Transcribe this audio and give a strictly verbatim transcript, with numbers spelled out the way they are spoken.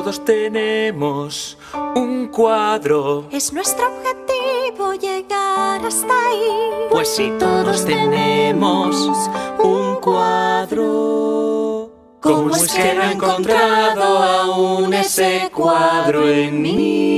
todos tenemos un cuadro. Es nuestro objetivo llegar hasta ahí. Pues si todos tenemos un cuadro, ¿cómo es que no he encontrado aún ese cuadro en mí?